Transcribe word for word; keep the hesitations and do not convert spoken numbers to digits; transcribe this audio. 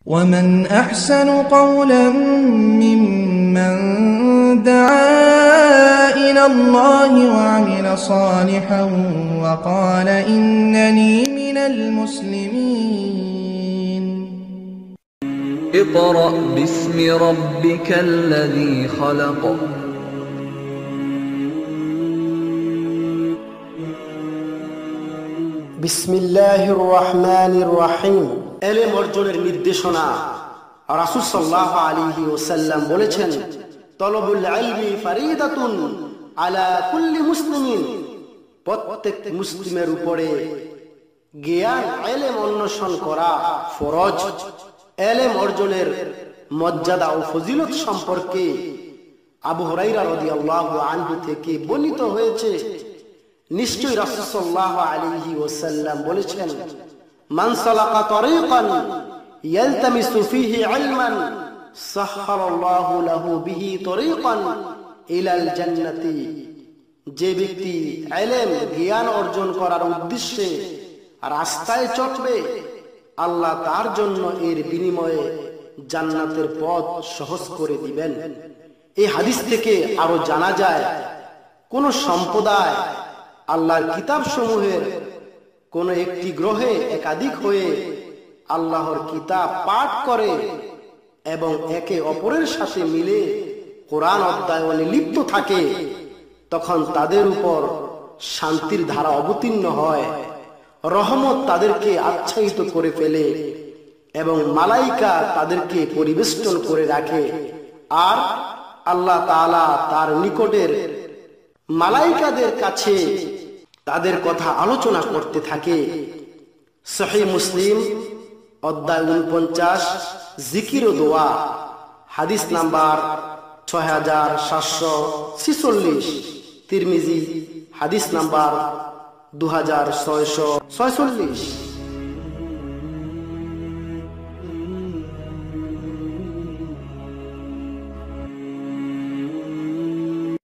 ومن أحسن قولا ممن دعا إلى الله وعمل صالحا وقال إنني من المسلمين. اقرأ باسم ربك الذي خلق. বিসমিল্লাহির রহমানির রহিম। ইলম অর্জনের নির্দেশনা। রাসূল সাল্লাল্লাহু আলাইহি ওয়াসাল্লাম বলেছেন, তলবুল ইলমি ফারিদাতুন আলা কুল্লি মুসলিমিন। প্রত্যেক মুসলিমের উপরে জ্ঞান ইলম অন্বেষণ করা ফরজ। ইলম অর্জনের মর্যাদা ও ফজিলত সম্পর্কে আবু হুরায়রা রাদিয়াল্লাহু আনহু থেকে বর্ণিত হয়েছে, নিশ্চয় রাসূল সাল্লাল্লাহু আলাইহি ওয়াসাল্লাম বলেছেন, মান সালাকা তরিকান ইয়ালতামিসু ফীহি ইলমান সাহহারাল্লাহু লাহু বিহি তরিকান ইলাল জান্নাতি। যে ব্যক্তি ইলম জ্ঞান অর্জন করার উদ্দেশ্যে রাস্তায় চলবে, আল্লাহ তার জন্য এর বিনিময়ে জান্নাতের পথ সহজ করে দিবেন। এই হাদিস থেকে আরো জানা যায়, কোন সম্প্রদায় আল্লাহর কিতাব সমূহের কোন একটি গ্রহে একাধিক হয়ে আল্লাহর কিতাব পাঠ করে এবং একে অপরের সাথে মিলে কোরআন অধ্যয়নে লিপ্ত থাকে, তখন তাদের উপর শান্তির ধারা অবতীর্ণ হয়, রহমত তাদেরকে আচ্ছাদিত করে ফেলে এবং মালাইকা তাদেরকে পরিবেষ্টন করে রাখে। আর আল্লাহ তাআলা তার নিকটের মালাইকাদের কাছে তাদের কথা আলোচনা করতে থাকে। সহিহ মুসলিম অধ্যায় উনপঞ্চাশ, জিকির ও দোয়া, হাদিস নাম্বার ছয় হাজার সাতশো ছিচল্লিশ। তিরমিজি হাদিস নাম্বার দু হাজার ছয়শো ছয়চল্লিশ।